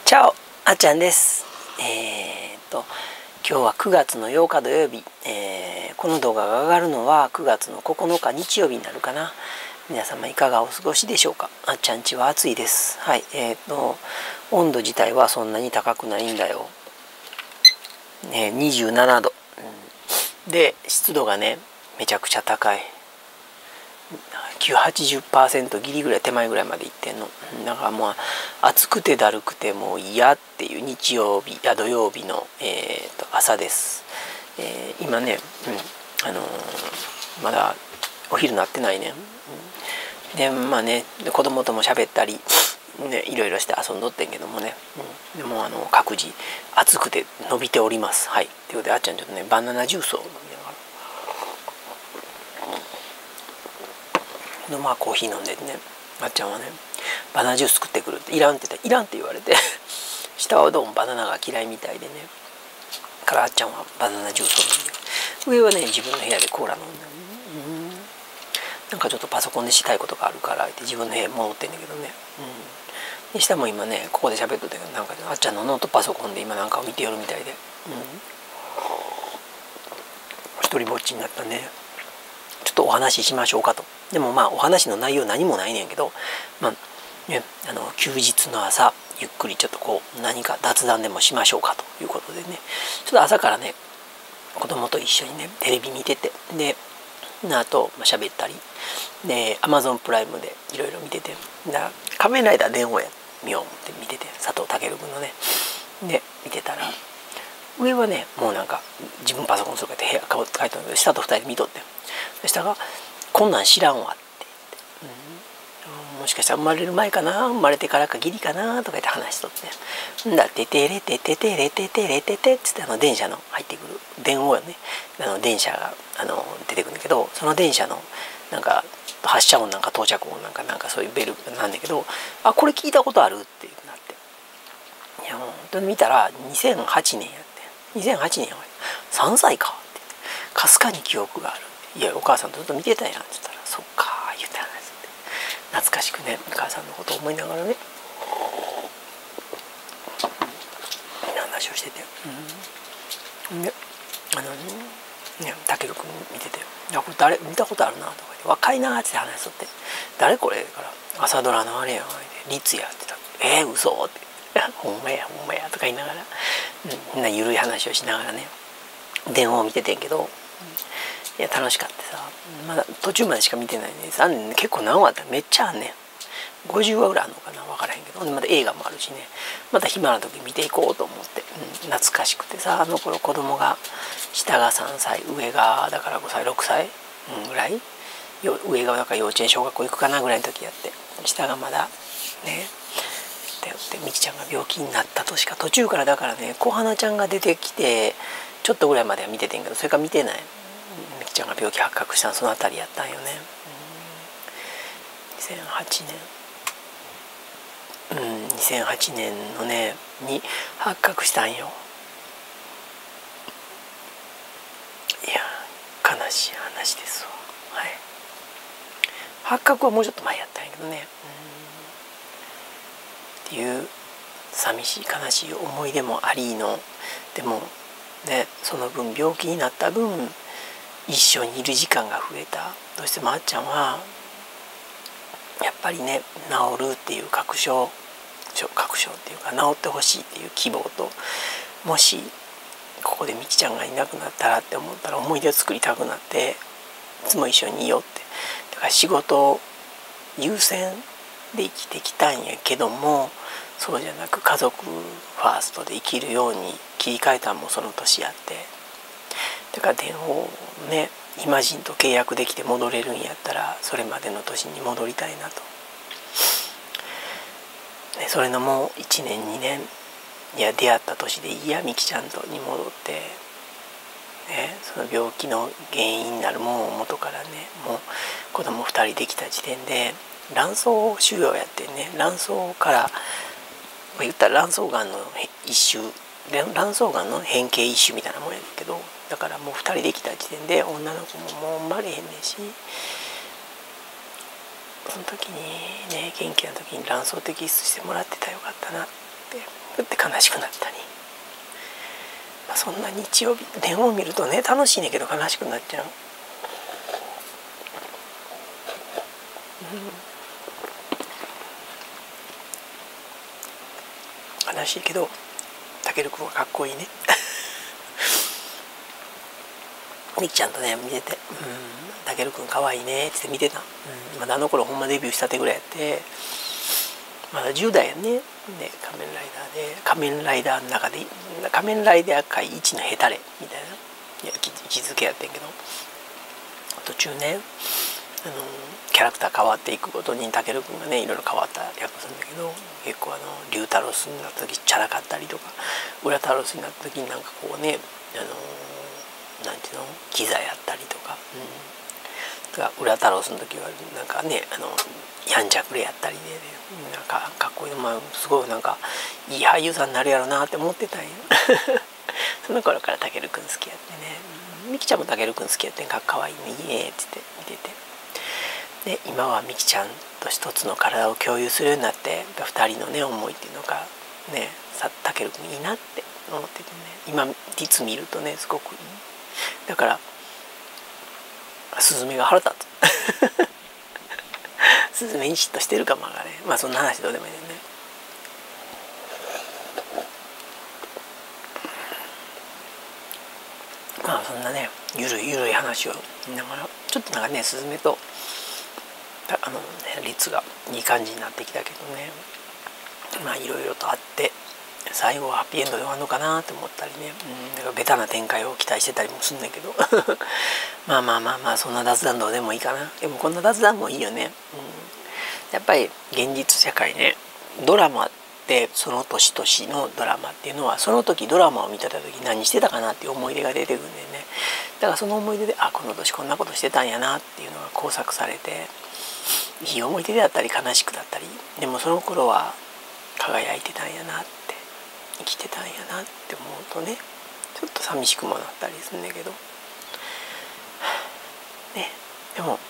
チャオ、あっちゃんです。今日は9月の8日土曜日、この動画が上がるのは9月の9日日曜日になるかな。皆様いかがお過ごしでしょうか。あっちゃん家は暑いです。はい、温度自体はそんなに高くないんだよ。27度、で湿度がねめちゃくちゃ高い。80% ギリぐらい手前ぐらいまでいってんの。だからもう暑くてだるくてもう嫌っていう日曜日や土曜日の、朝です。今ね、まだお昼なってないね。でまあね子供とも喋ったり、ね、いろいろして遊んどってんけどもね、でも各自暑くて伸びております。はい、ということであっちゃんちょっとねバナナジュースを飲みながら。まあコーヒー飲んでね、あっちゃんはねバナナジュース作ってくるっていらんって言ったらいらんって言われて下はどうもバナナが嫌いみたいでね、からあっちゃんはバナナジュースを飲んで、上はね自分の部屋でコーラ飲んで、なんかちょっとパソコンでしたいことがあるからって自分の部屋に戻ってんだけどね、で下も今ねここで喋っとったけど、なんかあっちゃんのノートパソコンで今なんかを見てよるみたいで、一人ぼっちになったね。ちょっとお話ししましょうかと。でもまあお話の内容何もないねんけど、まあね、休日の朝ゆっくりちょっとこう何か雑談でもしましょうかということでね、ちょっと朝からね子供と一緒にねテレビ見てて、であと喋ったりで Amazon プライムでいろいろ見てて、だ仮面ライダー電王や見ようって見てて、佐藤健君のねで見てたら、上はねもうなんか自分パソコンするから部屋帰ったんだけど、下と2人で見とって、下が「こんなん知らんわ」って言って、もしかしたら生まれる前かな生まれてからかギリかなとか言って話しとって、だってテレテテテレテテレテテっつって電車の入ってくる電話よね、電車が出てくるんだけど、その電車のなんか発車音なんか到着音なんかそういうベルなんだけど、あこれ聞いたことあるってなって、いやもう本当に見たら2008年やって、2008年や3歳かってかすかに記憶がある。いやお母さんとずっと見てたやんって言ったら、そっか言って話して懐かしくねお母さんのことを思いながらね話をしてて、でたけるくん見てて「いやこれ誰見たことあるな」とか言って「若いな」って話しとって「誰これ?」から「朝ドラのあれや」リツやってたら「嘘」って「ほんまやほんまや」とか言いながら、みんな緩い話をしながらね電話を見ててんけど、いや楽しかったさ。まだ途中までしか見てないね。結構何話あったらめっちゃあんねん。50話ぐらいあるのかな分からへんけど、まだ映画もあるしね、また暇な時見ていこうと思って、懐かしくてさ、頃子供が下が3歳上がだから5歳6歳、ぐらい、上がだから幼稚園小学校行くかなぐらいの時やって、下がまだねでみきちゃんが病気になったとしか、途中からだからね小花ちゃんが出てきてちょっとぐらいまでは見ててんけど、それから見てない。みきちゃんが病気発覚したのそのあたりやったんよね。2008年のねに発覚したんよ。いや悲しい話ですわ。はい、発覚はもうちょっと前やったんやけどね、っていう寂しい悲しい思い出もありの、でもねその分病気になった分一緒にいる時間が増えた。どうしてもあっちゃんはやっぱりね治るっていう確証っていうか治ってほしいっていう希望と、もしここでみきちゃんがいなくなったらって思ったら思い出を作りたくなって、いつも一緒にいようって、だから仕事優先で生きてきたんやけども、そうじゃなく家族ファーストで生きるように切り替えたのもその年やって、だから電話をねイマジンと契約できて戻れるんやったらそれまでの年に戻りたいなと。それのもう1年2年いや出会った年でいいやみきちゃんとに戻って、その病気の原因になるもんを元からね、もう子供2人できた時点で卵巣腫瘍やってね、卵巣から言ったら卵巣がんの一種、卵巣がんの変形一種みたいなもんやけど、だからもう2人できた時点で女の子ももう生まれへんねんし、その時にね元気な時に卵巣摘出してもらってたらよかったなってふって悲しくなったり、そんな日曜日電話を見るとね楽しいねんけど悲しくなっちゃう。悲しいけどたけるくんはかっこいいねみきちゃんとね見てて「たけるくんかわいいね」って見てた。まだあの頃ほんまデビューしたてぐらいやって、まだ10代やね。で仮面ライダーで仮面ライダーの中で仮面ライダー界一のヘタレみたいな位置づけやってんけど、途中ねキャラクター変わっていくごとにたけるくんがねいろいろ変わった役するんだけど、結構竜太郎スになった時チャラかったりとか、裏太郎スになった時になんかこうねなんていうのキザやったりとか、だから裏太郎スの時はなんかねやんちゃくれやったりで、なんかかっこいい、すごいなんかいい俳優さんになるやろなって思ってたんよその頃からたけるくん好きやってね、みきちゃんもたけるくん好きやってんかわいいねいいねって言って見てて、で今はみきちゃんと一つの体を共有するようになって2人のね思いっていうのがねたけるくんいいなって思っててね、今実見るとねすごくいい。だからスズメが腹立つスズメに嫉妬してるかもわからね。そんな話どうでもいいね。そんなねゆるい話を見ながらちょっとなんかねスズメと率がいい感じになってきたけどね、いろいろとあって最後はハッピーエンドで終わるのかなと思ったりね、だからベタな展開を期待してたりもすんねんけどそんな雑談どうでもいいかな。でもこんな雑談もいいよね。やっぱり現実社会ね、ドラマってその年々のドラマっていうのはその時ドラマを見てた時何してたかなっていう思い出が出てくるんだよね。だからその思い出でこの年こんなことしてたんやなっていうのが工作されて、いい思い出だったり悲しくだったり、でもその頃は輝いてたんやなって生きてたんやなって思うとねちょっと寂しくもなったりするんだけどね。でも、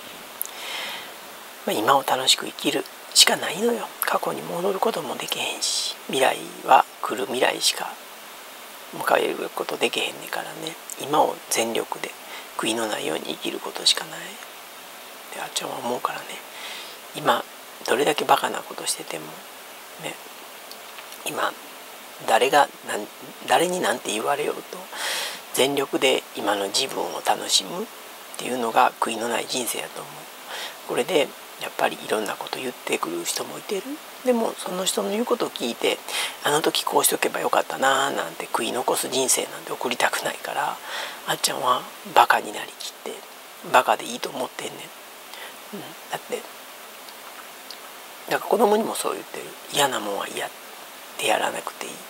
今を楽しく生きるしかないのよ。過去に戻ることもできへんし、未来は来る未来しか迎えることできへんねんからね、今を全力で悔いのないように生きることしかないってあっちゃんは思うからね。今どれだけバカなことしててもね、今誰に何て言われようと全力で今の自分を楽しむっていうのが悔いのない人生やと思う。これでやっぱりいろんなこと言ってくる人もいてる。でもその人の言うことを聞いてあの時こうしておけばよかったななんて悔い残す人生なんて送りたくないから、あっちゃんはバカになりきってバカでいいと思ってんねん。だから子供にもそう言ってる。嫌なもんは嫌ってやらなくていいって、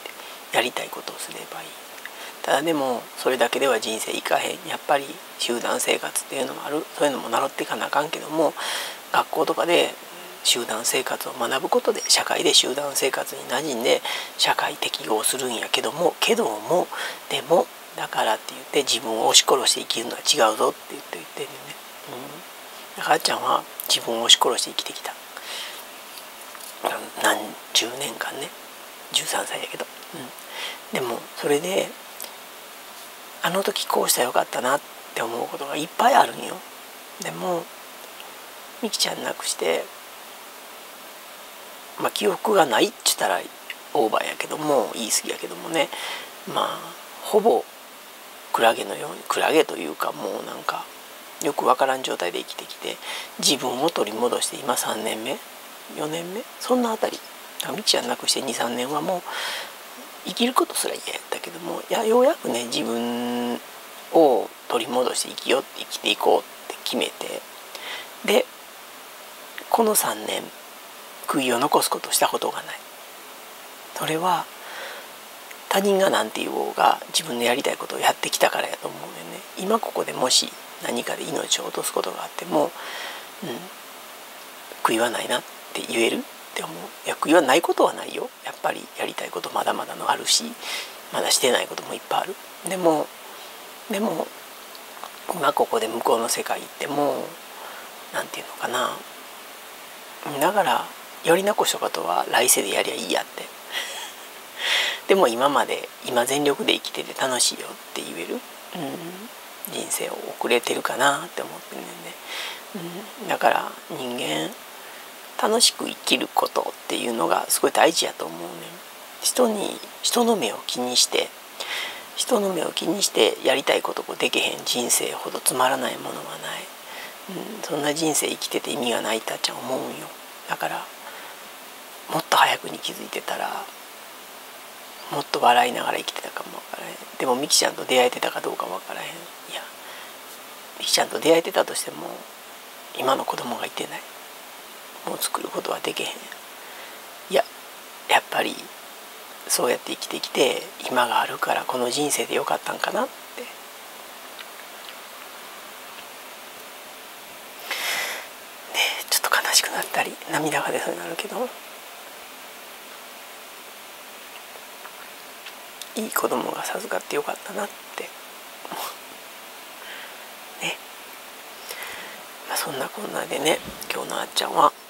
やりたいことをすればいい。ただでもそれだけでは人生いかへん。やっぱり集団生活っていうのもある。そういうのも習っていかなあかんけども、学校とかで集団生活を学ぶことで社会で集団生活に馴染んで社会適応するんやけどもでもだからって言って自分を押し殺して生きるのは違うぞって言ってるんだよね。だからあっちゃんは自分を押し殺して生きてきた。何十年間ね、13歳やけど、でもそれであの時こうしたらよかったなって思うことがいっぱいあるんよ。でもみきちゃん亡くして、記憶がないって言ったらオーバーやけども言い過ぎやけどもね、ほぼクラゲのように、クラゲというかもうなんかよくわからん状態で生きてきて、自分を取り戻して今3年目4年目そんなあたり、みきちゃん亡くして 2,3 年はもう生きることすら嫌やったけども、ようやくね自分を取り戻して生きていこうって決めて、でこの3年悔いを残すことをしたことがない。それは他人が何て言おうが自分のやりたいことをやってきたからやと思うよね。今ここでもし何かで命を落とすことがあっても、悔いはないなって言えるって思う。いや悔いはないことはないよ。やっぱりやりたいことまだまだのあるし、まだしてないこともいっぱいある。でも今ここで向こうの世界行ってもなんていうのかな、だからやり残したことは来世でやりゃいいやってでも今全力で生きてて楽しいよって言える、人生を送れてるかなって思ってるんで、だから人間楽しく生きることっていうのがすごい大事やと思うね。人の目を気にしてやりたいことができへん人生ほどつまらないものはない、そんな人生生きてて意味がないってあっちゃん思うんよ。だからもっと早くに気づいてたらもっと笑いながら生きてたかもわからへん。でもミキちゃんと出会えてたかどうかわからへん。いやミキちゃんと出会えてたとしても今の子供がいてない、もう作ることはできへん。やっぱりそうやって生きてきて今があるからこの人生でよかったんかなって、ちょっと悲しくなったり涙が出そうになるけど、いい子供が授かってよかったなってね。そんなこんなでね、今日のあっちゃんは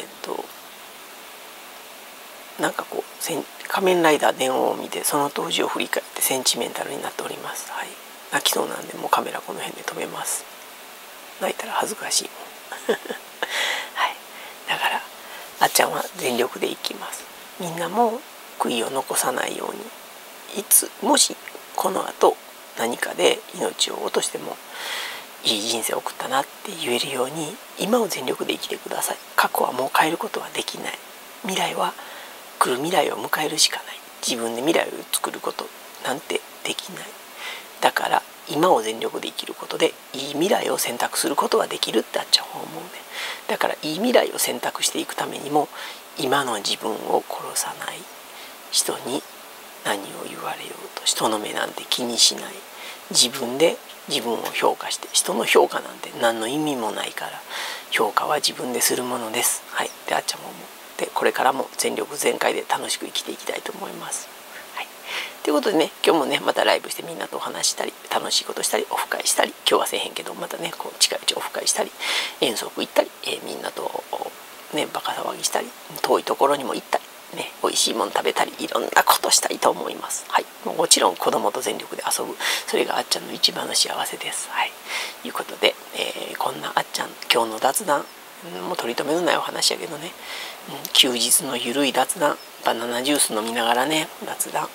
なんかこう仮面ライダー電王を見てその当時を振り返ってセンチメンタルになっております。はい、泣きそうなんでもうカメラこの辺で止めます。泣いたら恥ずかしいもんはい、だからあっちゃんは全力で生きます。みんなも悔いを残さないように、もしこの後何かで命を落としてもいい人生を送ったなって言えるように今を全力で生きてください。過去はもう変えることはできない。未来を迎えるしかない。自分で未来を作ることなんてできない。だから今を全力で生きることでいい未来を選択することはできるってあっちゃんは思うね。だからいい未来を選択していくためにも今の自分を殺さない、人に何を言われようと人の目なんて気にしない、自分で自分を評価して、人の評価なんて何の意味もないから評価は自分でするものです。はい、であっちゃんも思う。でこれからも全力全開で楽しく生きていきたいと思います。はい、ということでね、今日もねまたライブしてみんなとお話したり楽しいことしたりオフ会したり、今日はせえへんけどまたねこう近いうちオフ会したり遠足行ったり、みんなとねバカ騒ぎしたり遠いところにも行ったりね、美味しいもの食べたりいろんなことしたいと思います。はい、もちろん子供と全力で遊ぶ、それがあっちゃんの一番の幸せです。はい、いうことで、こんなあっちゃん今日の雑談もう取り留めのないお話やけどね、休日のゆるい雑談、バナナジュース飲みながらね雑談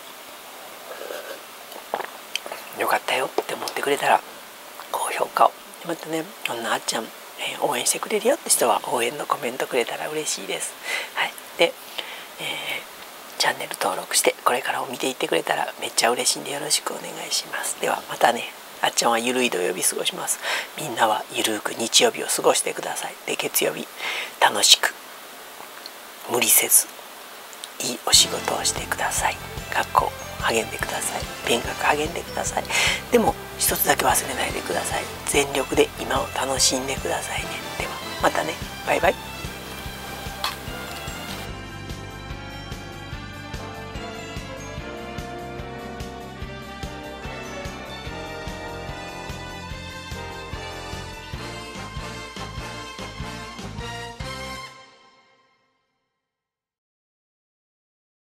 よかったよって思ってくれたら高評価を、またねこんなあっちゃん、応援してくれるよって人は応援のコメントくれたら嬉しいです。はい、でチャンネル登録してこれからを見ていってくれたらめっちゃ嬉しいんでよろしくお願いします。ではまたね。あっちゃんはゆるい土曜日過ごします。みんなはゆるく日曜日を過ごしてください。で月曜日楽しく無理せずいいお仕事をしてください。学校励んでください。勉学励んでください。でも一つだけ忘れないでください。全力で今を楽しんでくださいね。ではまたね。バイバイ。